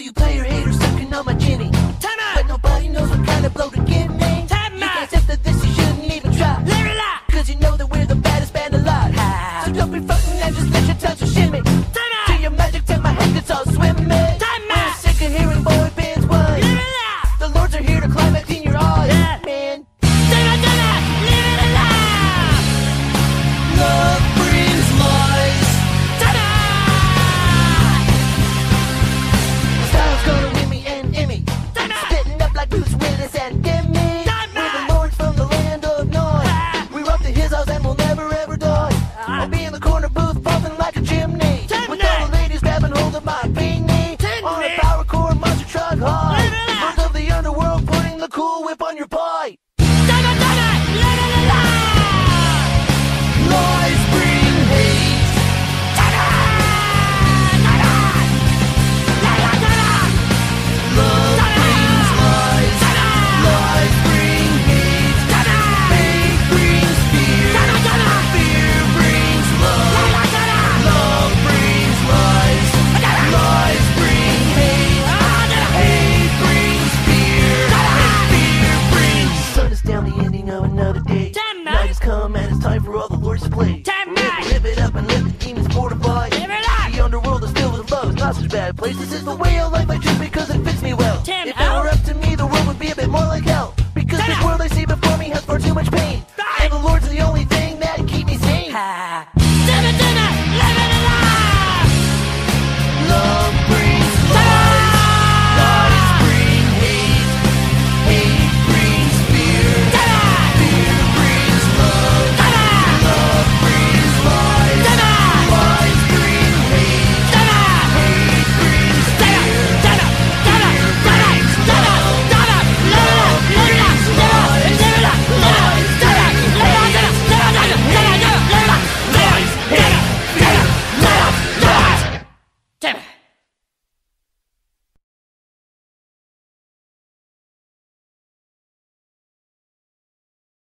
you player haters sucking on my Jimmy. Time out! But nobody knows what kind of blow to give me. Time You out! can't accept that this you shouldn't even try. Live it up! Cause you know that we're the baddest band alive. So don't be frontin' and just let your tongue shimmy. Time out! To your magic, take my hand, it's all swimming. Time We're out! sick of hearing boy bands whine. Live it up! The lords are here to climax in your eyes, Yeah. man. Time out! Live it up! Love brings lies. Time out! Style's gonna win me and Emmy. Time out! Spitting up like Bruce Willis and Demi. Time We're out! the lords from the land of Nod. We rock the hills and we'll never ever die. I'll be in the corner booth puffing like a chimney. Timmy! With all the ladies grabbing hold of my beanie. Timmy! On a power core monster truck high. Live it up! Birds of the underworld putting the cool whip on your pie. Time out! Live it up! Lies bring hate. Love brings lies. Lies bring hate. Hate brings fear. Fear brings love. Love brings lies. Lies bring hate. Hate brings fear. Fear brings. Sun is down, the ending of another day. Time Night out! has come and it's time for all the lords to play. Time Live, out! live it up and let the demons mortify. Live it up! The underworld is filled with love. It's not such a bad place. This is the way of life.